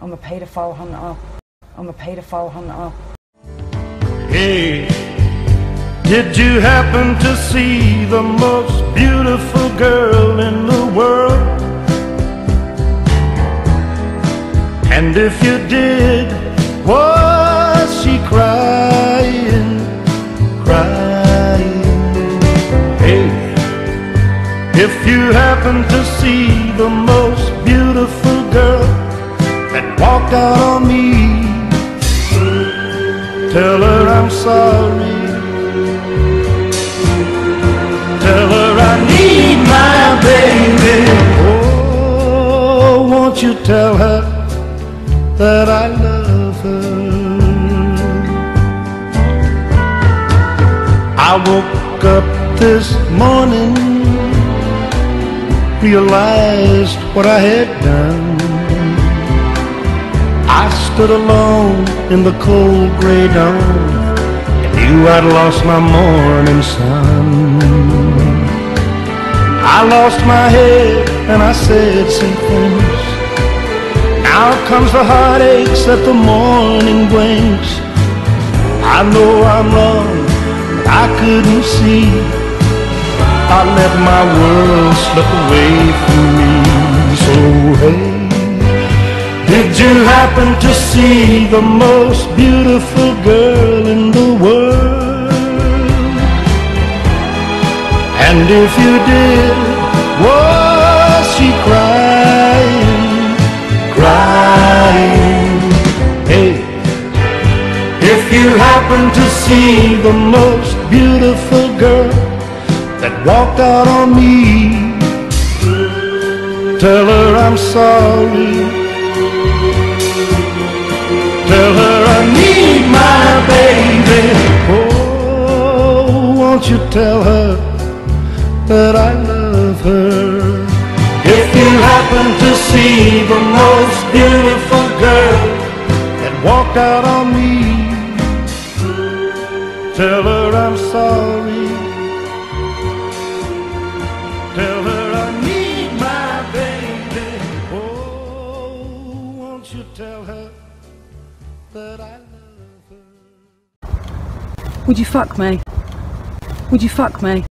I'm a paedophile hunter. I'm a paedophile hunter. Hey, did you happen to see the most beautiful girl in the world? And if you did, was she crying, crying? Hey, if you happen to see the most beautiful girl that walked out on me, tell her I'm sorry. Tell her I need my baby. Oh, won't you tell her that I love her? I woke up this morning, realized what I had done. I stood alone in the cold gray dawn and knew I'd lost my morning sun. I lost my head and I said some things. Now comes the heartaches that the morning brings. I know I'm wrong, but I couldn't see. I let my world slip away from me. So hey, did you happen to see the most beautiful girl in the world? And if you did, was she crying, crying? Hey, if you happen to see the most beautiful girl that walked out on me, tell her I'm sorry. Tell her I need my baby. Oh, won't you tell her that I love her? If you happen to see the most beautiful girl that walked out on me, tell her I'm sorry. Tell her I need my baby. Oh, won't you tell her that I love her? Would you fuck me? Would you fuck me?